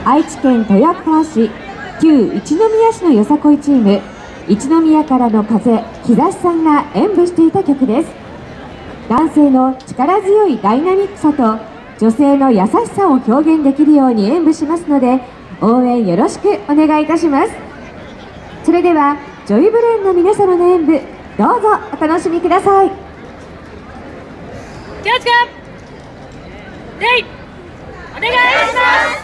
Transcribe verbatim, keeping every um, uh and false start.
愛知県豊川市旧一宮市のよさこいチーム、一宮からの風日差しさんが演舞していた曲です。男性の力強いダイナミックさと女性の優しさを表現できるように演舞しますので、応援よろしくお願いいたします。それではジョイブレーンの皆様の演舞、どうぞお楽しみください。 気をつけ礼お願いします。